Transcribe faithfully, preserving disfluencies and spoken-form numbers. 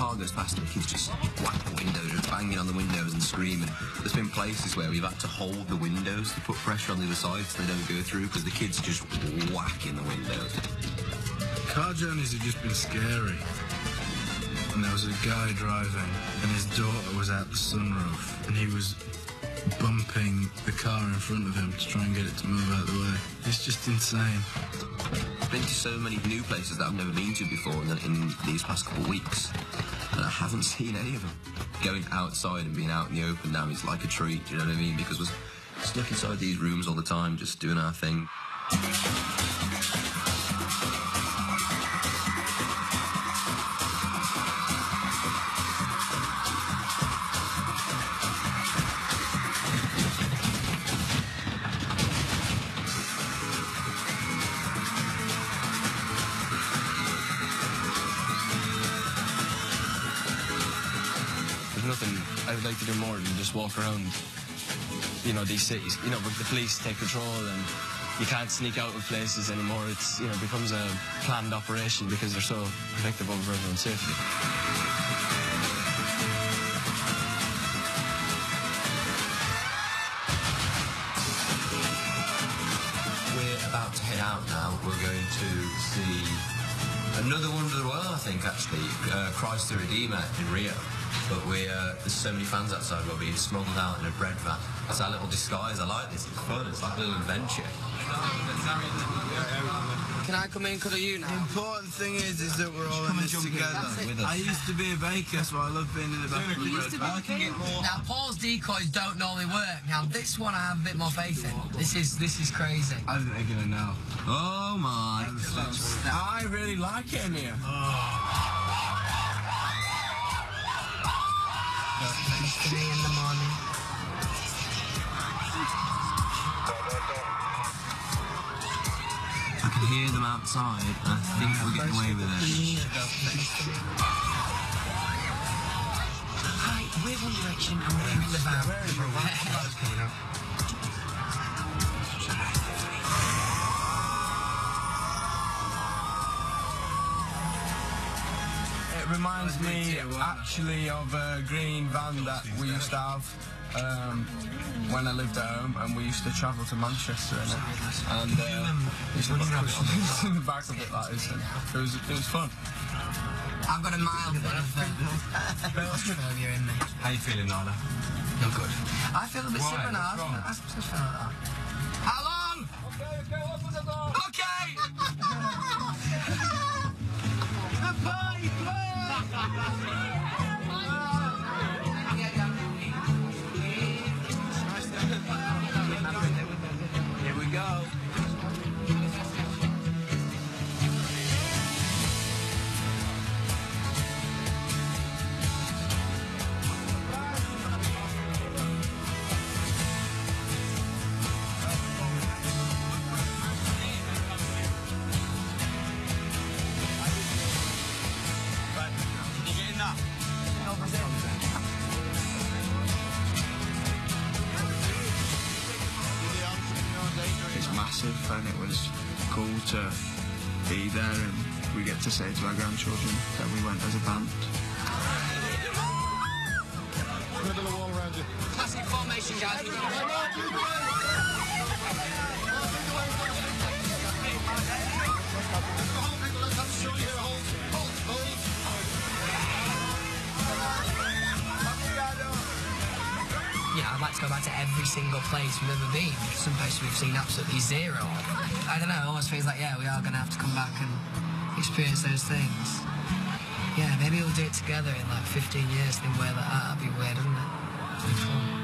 car goes past and the kids just whack the windows, just banging on the windows and screaming. There's been places where we've had to hold the windows to put pressure on the other side so they don't go through because the kids are just whacking the windows. Car journeys have just been scary. And there was a guy driving and his daughter was out the sunroof and he was bumping the car in front of him to try and get it to move out of the way. It's just insane. I've been to so many new places that I've never been to before in, the, in these past couple of weeks, and I haven't seen any of them. Going outside and being out in the open now is like a treat, you know what I mean? Because we're stuck inside these rooms all the time, just doing our thing. Nothing I would like to do more than just walk around, you know, these cities. You know, but the police take control and you can't sneak out of places anymore. It's, you know, becomes a planned operation because they're so protective over everyone's safety. We're about to head out now. We're going to see another wonder of the world, I think, actually, uh, Christ the Redeemer in Rio. But we, uh, there's so many fans outside, we're being smuggled out in a bread van. That's our little disguise. I like this. It's fun. It's like a little adventure. Can I come in because of you now? The important thing is, is that we're all in this together. With us. I used to be a baker, so I love being in the back of the bread van. I can get more. Now, Paul's decoys don't normally work. Now, this one I have a bit more faith in. This is this is crazy. I think they're gonna know. Oh, my. I really like it in here. Oh. Comes to me in the morning. I can hear them outside, and I think we're getting away with it. Hi, we're One Direction and we're in the van. It reminds me actually of a green van that we used to have um, when I lived at home, and we used to travel to Manchester in it. And uh, we used to put cushions in the back of it like this, and it was, it was fun. I've got a mild bit of uh, claustrophobia in me. How you feeling, Nala? No good. I feel a bit sick now. What's wrong? I just feel like that. How long? Okay, okay, open the door. Okay! The party Here we go. It's massive, and it was cool to be there, and we get to say to our grandchildren that we went as a band. Middle of the wall around you. Classic formation, guys. Yeah, I'd like to go back to every single place we've ever been. Some places we've seen absolutely zero. I don't know, it almost feels like, yeah, we are going to have to come back and experience those things. Yeah, maybe we'll do it together in like fifteen years, then wear that out. That'd be weird, wouldn't it? It'd be fun.